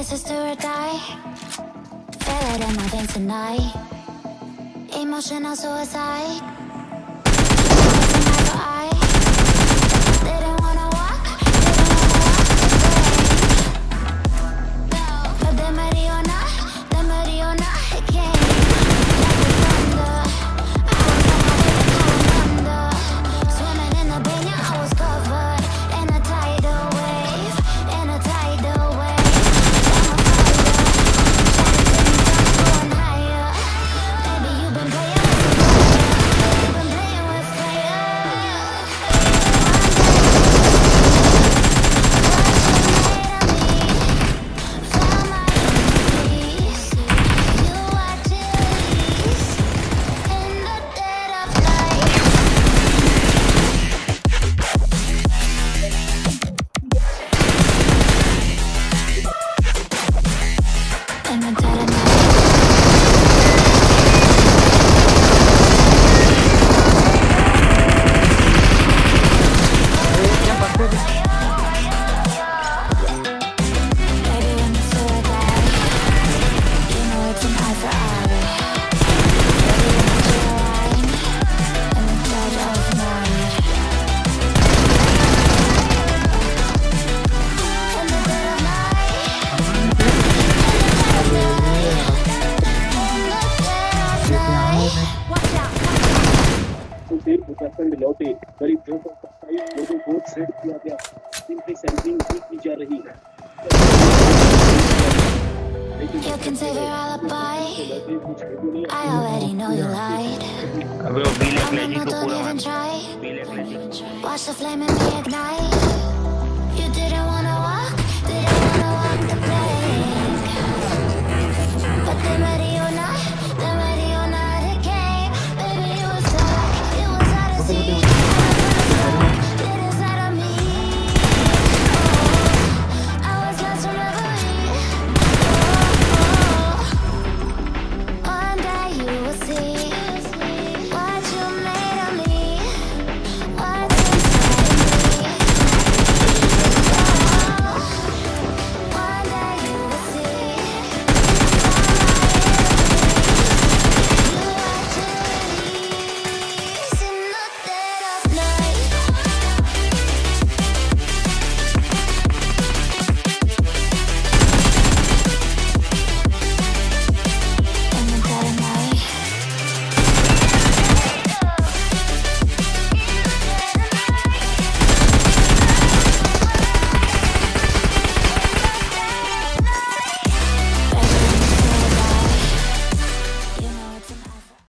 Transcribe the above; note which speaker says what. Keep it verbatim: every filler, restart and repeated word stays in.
Speaker 1: This is do or die. Feel it in my veins tonight. Emotional suicide. Eye. Didn't wanna walk, didn't wanna walk the But the Mariona, the Mariona, it came like the thunder. I was under, swimming in the banya, I was covered in a tidal wave, in a tidal wave. I'm a fighter, going higher. Baby, you've been playing with fire, you've been playing with fire.
Speaker 2: Uttarakhand लौटे करीब दो सौ सत्ताईस लोगों को trade किया गया, जिनकी सैंपलिंग भी की जा रही है।
Speaker 1: You can save your alibi. I already know you lied. I'm not, don't even try. Watch the flame in me ignite. You didn't wanna